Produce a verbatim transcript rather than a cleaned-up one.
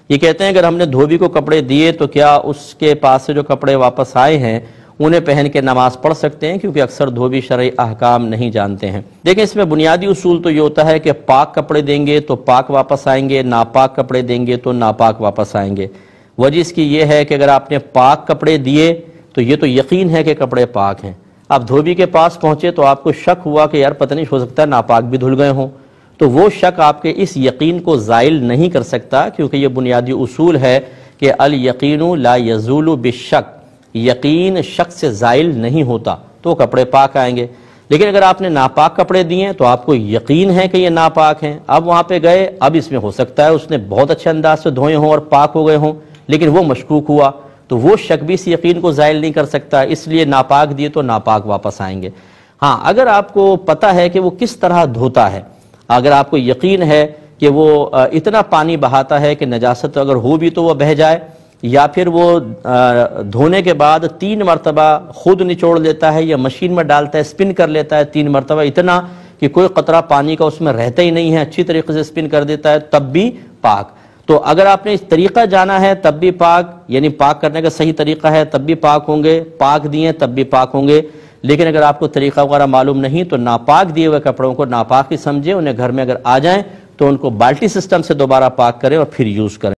یہ کہتے ہیں اگر ہم نے دھوبی کو کپڑے دیے تو کیا اس کے پاس سے جو کپڑے واپس آئے ہیں انہیں پہن کے نماز پڑھ سکتے ہیں، کیونکہ اکثر دھوبی شرعی احکام نہیں جانتے ہیں۔ دیکھیں اس میں بنیادی اصول تو یہ ہوتا ہے کہ پاک کپڑے دیں گے تو پاک واپس آئیں گے، ناپاک کپڑے دیں گے تو ناپاک واپس آئیں گے۔ وجہ اس کی یہ ہے کہ اگر آپ نے پاک کپڑے دیے تو یہ تو یقین ہے کہ کپڑے پاک ہیں، آپ دھوبی کے پاس پہنچے تو آپ کو شک ہوا کہ یار پتہ نہیں ہو سکتا ہے ناپاک بھی دھل گئے ہوں، تو وہ شک آپ کے اس یقین کو زائل نہیں کر سکتا، کیونکہ یہ بنیادی اصول ہے کہ الیقین لا یزول بالشک، یقین شک سے زائل نہیں ہوتا، تو کپڑے پاک آئیں گے۔ لیکن اگر آپ نے ناپاک کپڑے دیے تو آپ کو یقین ہے کہ یہ ناپاک ہیں، اب وہاں پہ گئے، اب اس میں ہو سکتا ہے اس نے بہت اچھے انداز سے دھوئے ہوں اور پاک ہو گئے ہوں، لیکن وہ مشکوک ہوا، تو وہ شک بھی اس یقین کو زائل نہیں کر سکتا، اس لیے ناپاک دیے تو ناپاک واپس آئیں گے۔ ہاں اگر آپ کو پتہ ہے کہ وہ کس طرح دھوتا ہے، اگر آپ کو یقین ہے کہ وہ اتنا پانی بہاتا ہے کہ نجاست اگر ہو بھی تو وہ بہہ جائے، یا پھر وہ دھونے کے بعد تین مرتبہ خود نچوڑ لیتا ہے یا مشین میں ڈالتا ہے، سپن کر لیتا ہے تین مرتبہ اتنا کہ کوئی قطرہ پانی کا اس میں رہتا ہی نہیں ہے، اچھی طریقے سے سپن کر دیتا ہے، تب بھی پاک۔ تو اگر آپ نے اس طریقہ جانا ہے تب بھی پاک، یعنی پاک کرنے کا صحیح طریقہ ہے تب بھی پاک ہوں گے، پاک دیے تب بھی پاک ہوں گے۔ لیکن اگر آپ کو طریقہ وغیرہ معلوم نہیں تو ناپاک دیے ہوئے کپڑوں کو ناپاک ہی سمجھے، انہیں گھر میں اگر آ جائیں تو ان کو بالٹی سسٹم سے دوبارہ پاک کریں اور پھر یوز کریں۔